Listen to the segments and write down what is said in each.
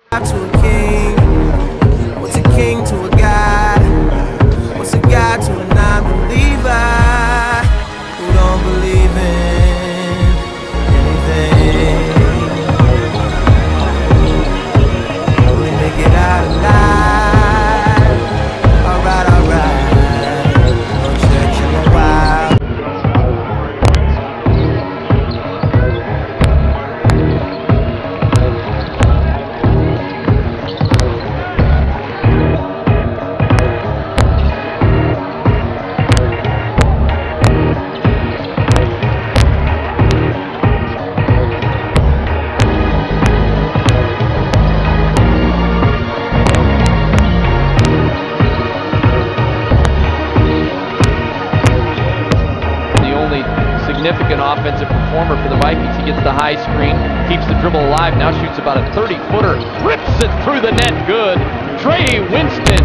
To a king, what's a king to a god? What's a god to a non-believer who don't believe in anything? Only make it out alive. Alright, no church in a while. Significant offensive performer for the Vikings. He gets the high screen, keeps the dribble alive, now shoots about a 30-footer, rips it through the net, good. Trey Winston.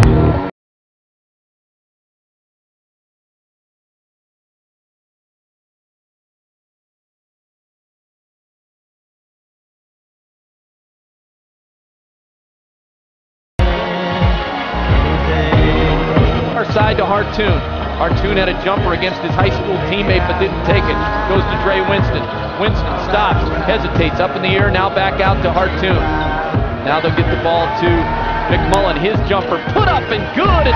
Our side to Hartoon. Hartoon had a jumper against his high school teammate but didn't take it. Goes to Trey Winston. Winston stops, hesitates, up in the air, now back out to Hartoon. Now they'll get the ball to McMullen. His jumper put up and good.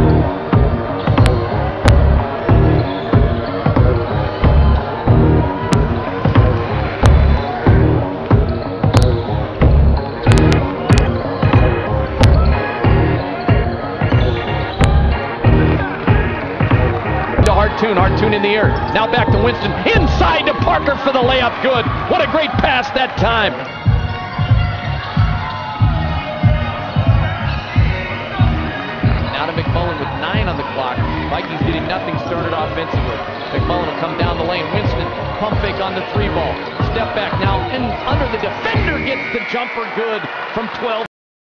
Hartoon in the air. Now back to Winston. Inside to Parker for the layup. Good. What a great pass that time. Now to McMullen with 9 on the clock. Vikings getting nothing started offensively. McMullen will come down the lane. Winston, pump fake on the 3 ball. Step back now and under the defender, gets the jumper good from 12.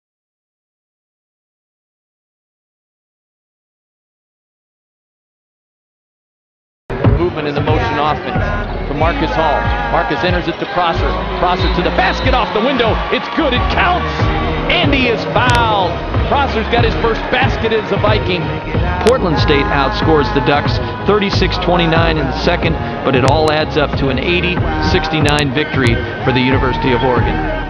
Movement in the motion offense from Marcus Hall. Marcus enters it to Prosser. Prosser to the basket, off the window. It's good. It counts. Andy is fouled. Prosser's got his first basket as a Viking. Portland State outscores the Ducks 36-29 in the second, but it all adds up to an 80-69 victory for the University of Oregon.